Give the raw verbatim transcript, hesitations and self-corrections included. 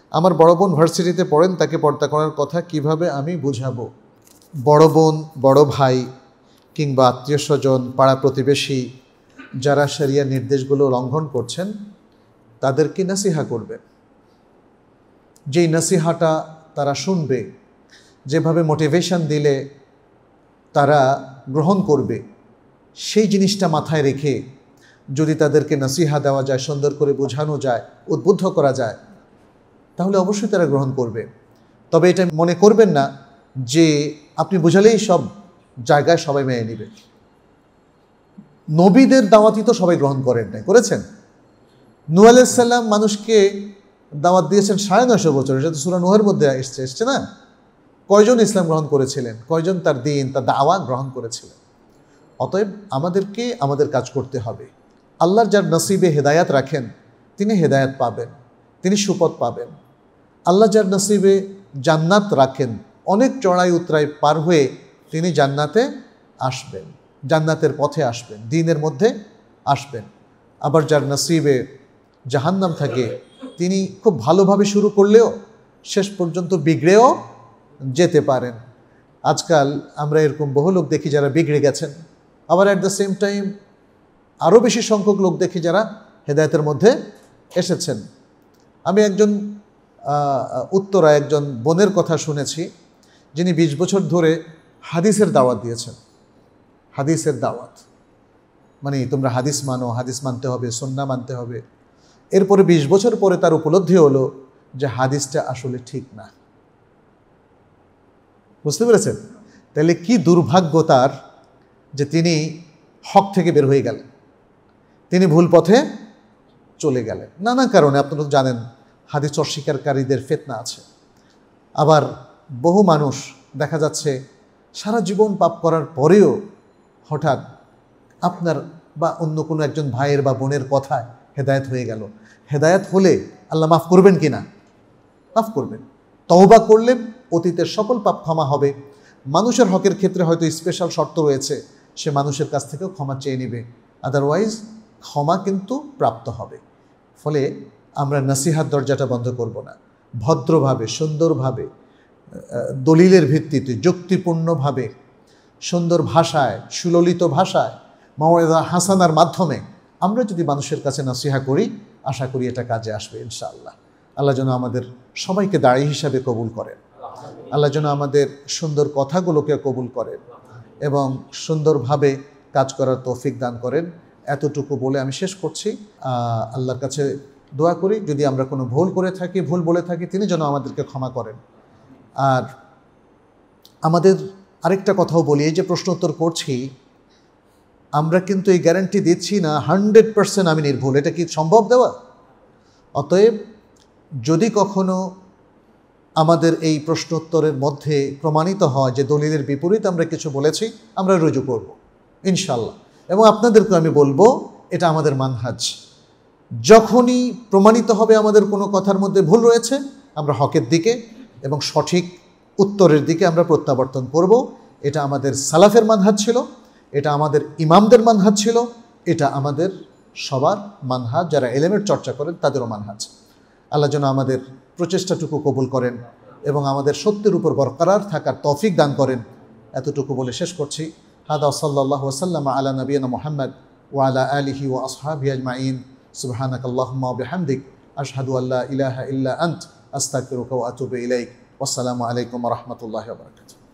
আমার বড় বোন ভার্সিটিতে পড়েন, তাকে পর্দা করার কথা কিভাবে আমি বুঝাবো? বড় বোন, বড় ভাই কিংবা আত্মীয় স্বজন, পাড়া প্রতিবেশী যারা শরিয়া নির্দেশগুলো লঙ্ঘন করছেন তাদেরকে নসিহা করবেন। যেই নসিহাটা তারা শুনবে, যেভাবে মোটিভেশন দিলে তারা গ্রহণ করবে, সেই জিনিসটা মাথায় রেখে যদি তাদেরকে নসিহা দেওয়া যায়, সুন্দর করে বোঝানো যায়, উদ্বুদ্ধ করা যায়, তাহলে অবশ্যই তারা গ্রহণ করবে। তবে এটা মনে করবেন না যে আপনি বোঝালেই সব জায়গায় সবাই মেনে নেবে। নবীদের দাওয়াতই তো সবাই গ্রহণ করেন নাই, করেছেন? নূহ আলাইহিস সালাম মানুষকে দাওয়াত দিয়েছেন সাড়ে নয়শো বছর, এটা তো সূরা নূহের মধ্যে এসছে এসছে না? কয়জন ইসলাম গ্রহণ করেছিলেন? কয়জন তার দিন, তার দাওয়াত গ্রহণ করেছিলেন? অতএব আমাদেরকে আমাদের কাজ করতে হবে। আল্লাহর যার নসিবে হেদায়াত রাখেন তিনি হেদায়াত পাবেন, তিনি সুপথ পাবেন। আল্লাহ যার নসিবে জান্নাত রাখেন, অনেক চড়াই উতরাই পার হয়ে তিনি জান্নাতে আসবেন, জান্নাতের পথে আসবেন, দ্বীনের মধ্যে আসবেন। আবার যার নসিবে জাহান্নাম থাকে তিনি খুব ভালোভাবে শুরু করলেও শেষ পর্যন্ত বিগড়েও যেতে পারেন। আজকাল আমরা এরকম বহু লোক দেখি যারা বিগড়ে গেছেন, আবার অ্যাট দ্য সেম টাইম আরও বেশি সংখ্যক লোক দেখি যারা হেদায়েতের মধ্যে এসেছেন। আমি একজন উত্তরা একজন বোনের কথা শুনেছি, যিনি বিশ বছর ধরে হাদিসের দাওয়াত দিয়েছেন। হাদিসের দাওয়াত মানে তোমরা হাদিস মানো, হাদিস মানতে হবে, সুন্নাহ মানতে হবে। এরপরে বিশ বছর পরে তার উপলব্ধি হলো যে হাদিসটা আসলে ঠিক না। বুঝতে পেরেছেন? তাহলে কি দুর্ভাগ্য তার যে তিনি হক থেকে বের হয়ে গেলেন, তিনি ভুল পথে চলে গেলেন নানা কারণে। আপনারা জানেন হাদিস অস্বীকারীদের ফিতনা আছে। আবার বহু মানুষ দেখা যাচ্ছে সারা জীবন পাপ করার পরেও হঠাৎ আপনার বা অন্য কোনো একজন ভাইয়ের বা বোনের কথায় হেদায়েত হয়ে গেল। হেদায়েত হলে আল্লাহ মাফ করবেন কি না? মাফ করবেন। তওবা করলে অতীতের সকল পাপ ক্ষমা হবে। মানুষের হকের ক্ষেত্রে হয়তো স্পেশাল শর্ত রয়েছে, সে মানুষের কাছ থেকেও ক্ষমা চেয়ে নেবে, আদারওয়াইজ ক্ষমা কিন্তু প্রাপ্ত হবে। ফলে আমরা নসিহাত দরজাটা বন্ধ করব না, ভদ্রভাবে, সুন্দরভাবে, দলিলের ভিত্তিতে, যুক্তিপূর্ণভাবে, সুন্দর ভাষায়, সুললিত ভাষায়, মাওয়াইযা হাসানার মাধ্যমে আমরা যদি মানুষের কাছে নসিহা করি, আশা করি এটা কাজে আসবে ইনশাআল্লাহ। আল্লাহ যেন আমাদের সবাইকে দায়ী হিসাবে কবুল করেন, আল্লাহ যেন আমাদের সুন্দর কথাগুলোকে কবুল করেন এবং সুন্দরভাবে কাজ করার তৌফিক দান করেন। এতটুকু বলে আমি শেষ করছি। আল্লাহর কাছে দোয়া করি যদি আমরা কোনো ভুল করে থাকি, ভুল বলে থাকি, তিনি যেন আমাদেরকে ক্ষমা করেন। আর আমাদের আরেকটা কথাও বলি, এই যে প্রশ্ন উত্তর করছি, আমরা কিন্তু এই গ্যারান্টি দিচ্ছি না হান্ড্রেড পার্সেন্ট আমি নির্ভুল। এটা কি সম্ভব দেওয়া? অতএব যদি কখনো আমাদের এই প্রশ্নোত্তরের মধ্যে প্রমাণিত হয় যে দলিলের বিপরীত আমরা কিছু বলেছি, আমরা রুজু করব ইনশাল্লাহ। এবং আপনাদেরকে আমি বলবো এটা আমাদের মানহাজ। যখনই প্রমাণিত হবে আমাদের কোনো কথার মধ্যে ভুল রয়েছে, আমরা হকের দিকে এবং সঠিক উত্তরের দিকে আমরা প্রত্যাবর্তন করব। এটা আমাদের সালাফের মানহাজ ছিল, এটা আমাদের ইমামদের মানহাজ ছিল, এটা আমাদের সবার মানহাজ, যারা ইলমের চর্চা করেন তাদেরও মানহাজ। আল্লাহ যেন আমাদের প্রচেষ্টাটুকু কবুল করেন এবং আমাদের সত্যের উপর বরকরার থাকার তৌফিক দান করেন। এতটুকু বলে শেষ করছি। হাদা সাল্লাল্লাহু ওয়াসাল্লাম আলা নবিয়িনা মুহাম্মদ ওয়া আলা আলিহি ওয়া আসহাবিহি আজমাইন। সুবহানাকাল্লাহুম্মা ওয়া বিহামদিক আশহাদু আল্লা ইলাহা ইল্লা আনত আস্তাগফিরুকা ওয়া আতুবু ইলাইক। ওয়াসসালামু আলাইকুম ওয়া রাহমাতুল্লাহি ওয়া বারাকাতুহু।